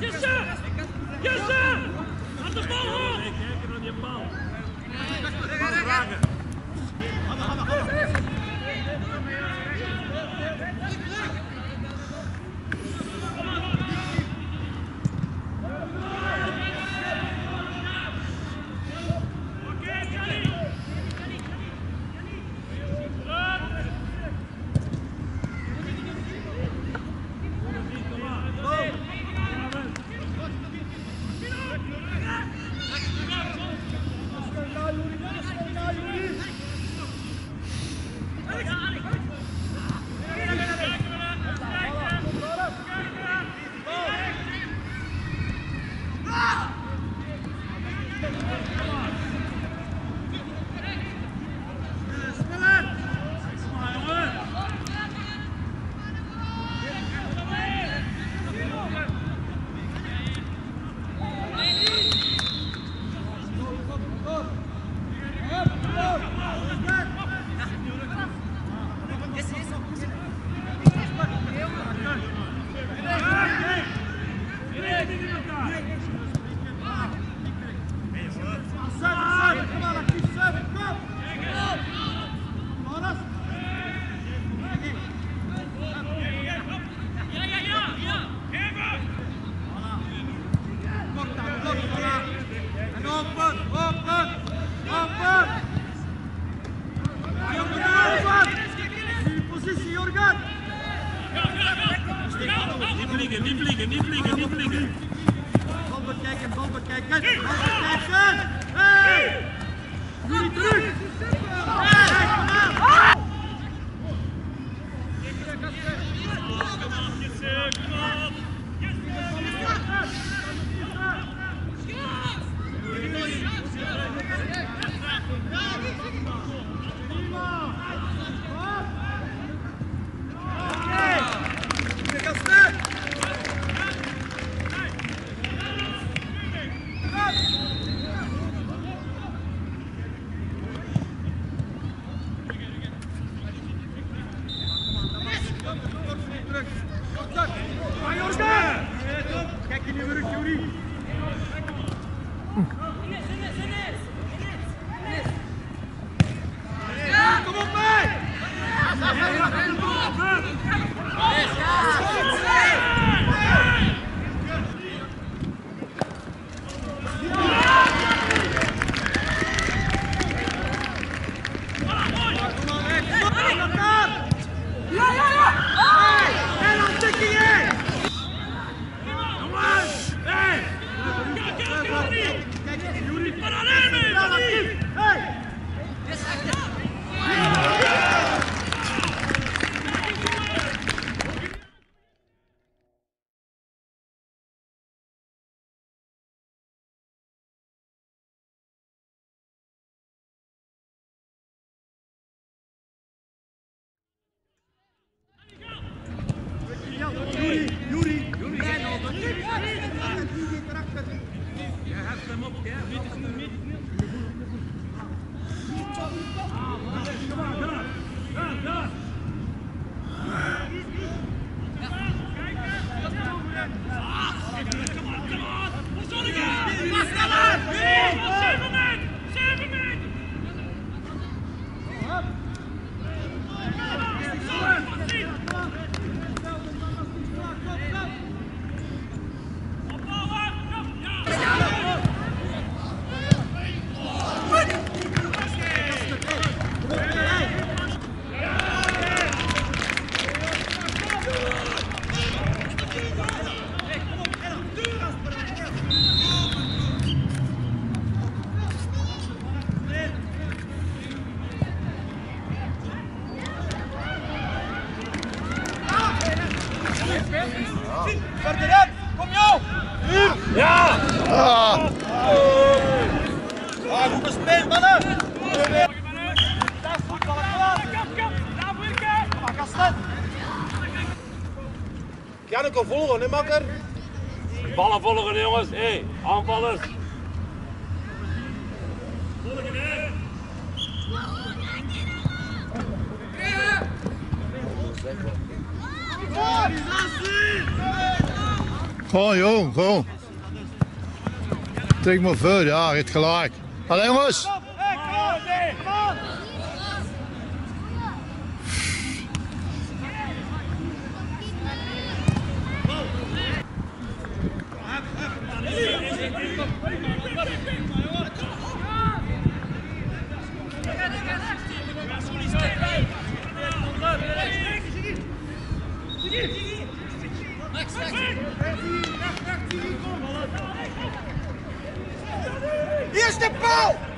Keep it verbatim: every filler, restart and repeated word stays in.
Jesse! Jesse! Aan de bal hoor! Kijk naar die bal. Vragen. Niet vliegen, niet vliegen, niet vliegen. Bal bekijken, bal bekijken, bal bekijken. Hey! Jullie terug! Hey, kom aan! Kijk in je rug, Juri. Kom op mee! Ja, ja, ja! En dan tikkie in! Kijk, Juri! Hey! Juri, Juri, Juri, jij hebt hem op, ja? Dit is nu niet. Kom maar, daar, daar, daar. Kom maar, kom maar. Wat zal ik aan? Pas sneller! Zeven meter, zeven meter. Ferdinand, kom jou! Ja! Ah, goed gespeeld, mannen! Dat is goed, kom maar, Kasten! Janneke, volgen, hè, makker? Ballen volgen, jongens. Hé, hey, aanvallers. Volgen, hè? Gewoon jong, gewoon. Trek maar voor, ja, het gelijk. Allee jongens! Eerste paal!